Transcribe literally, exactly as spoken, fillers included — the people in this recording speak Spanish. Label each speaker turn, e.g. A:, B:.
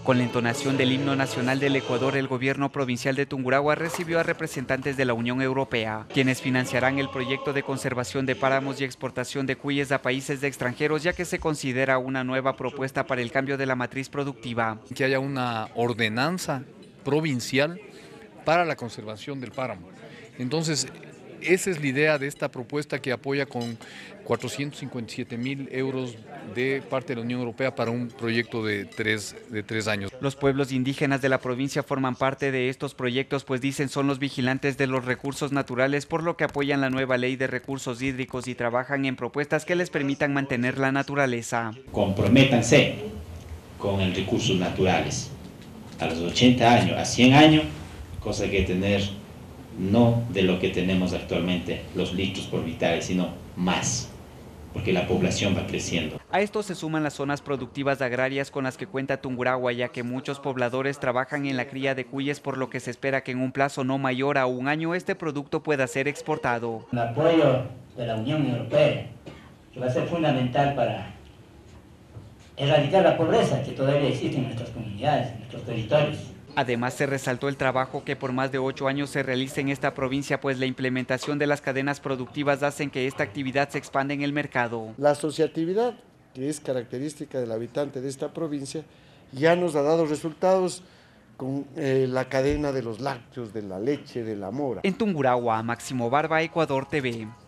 A: Con la entonación del himno nacional del Ecuador, el gobierno provincial de Tungurahua recibió a representantes de la Unión Europea, quienes financiarán el proyecto de conservación de páramos y exportación de cuyes a países de extranjeros, ya que se considera una nueva propuesta para el cambio de la matriz productiva.
B: Que haya una ordenanza provincial para la conservación del páramo. Entonces, esa es la idea de esta propuesta que apoya con cuatrocientos cincuenta y siete mil euros de parte de la Unión Europea para un proyecto de tres, de tres años.
A: Los pueblos indígenas de la provincia forman parte de estos proyectos, pues dicen son los vigilantes de los recursos naturales, por lo que apoyan la nueva ley de recursos hídricos y trabajan en propuestas que les permitan mantener la naturaleza.
C: Comprométanse con los recursos naturales. A los ochenta años, a cien años, cosa que tener no de lo que tenemos actualmente, los litros por vitales, sino más, porque la población va creciendo.
A: A esto se suman las zonas productivas agrarias con las que cuenta Tungurahua, ya que muchos pobladores trabajan en la cría de cuyes, por lo que se espera que en un plazo no mayor a un año este producto pueda ser exportado.
D: El apoyo de la Unión Europea, que va a ser fundamental para erradicar la pobreza que todavía existe en nuestras comunidades, en nuestros territorios.
A: Además, se resaltó el trabajo que por más de ocho años se realiza en esta provincia, pues la implementación de las cadenas productivas hacen que esta actividad se expanda en el mercado.
E: La asociatividad, que es característica del habitante de esta provincia, ya nos ha dado resultados con eh, la cadena de los lácteos, de la leche, de la mora.
A: En Tungurahua, Máximo Barba, Ecuador T V.